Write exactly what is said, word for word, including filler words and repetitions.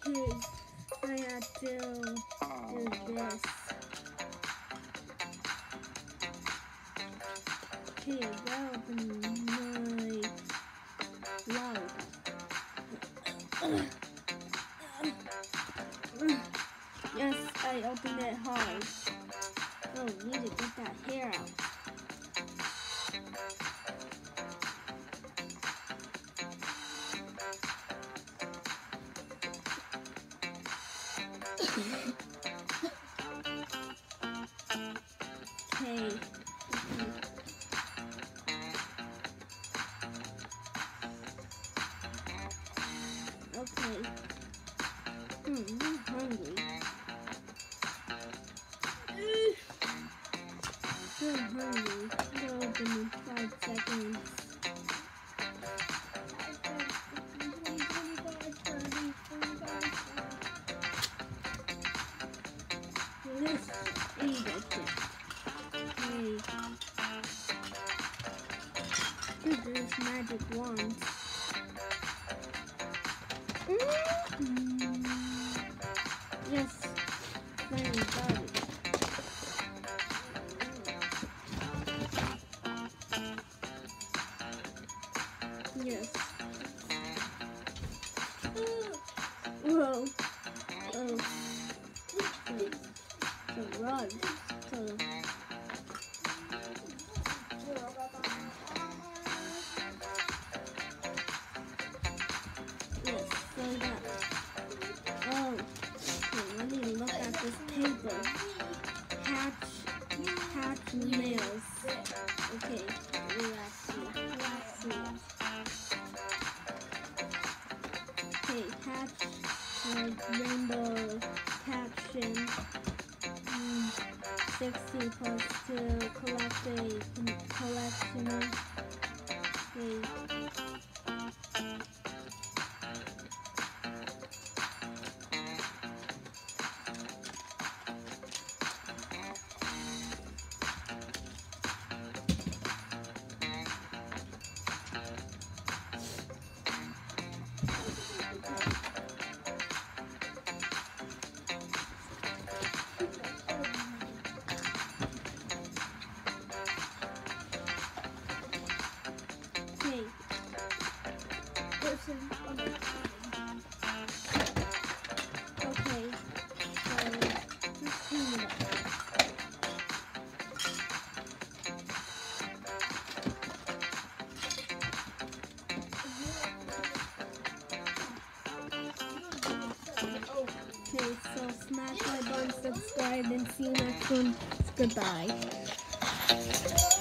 Okay, I have to do this. Okay, that opened my loud. Yes, I opened it hard. Oh, need to get that hair out. Okay. Okay. Hmm, I'm hungry. I'm hungry. I'll open in five seconds. Let's eat it. Okay. Use this magic wand. Mm-hmm. Yes, finally got it. Yes. Whoa. Oh. The rod. So. Yes, so that. Oh. Okay, let me look at this paper. Hatch. Hatch nails. Okay, let's see. Let's see. Okay, hatch. Uh, rainbow caption. Mm, sixty plus two. Collect a collection. Okay. Okay. Person on the Okay. So let's clean it up. Okay, so smash like button, subscribe, and see you next one. Goodbye.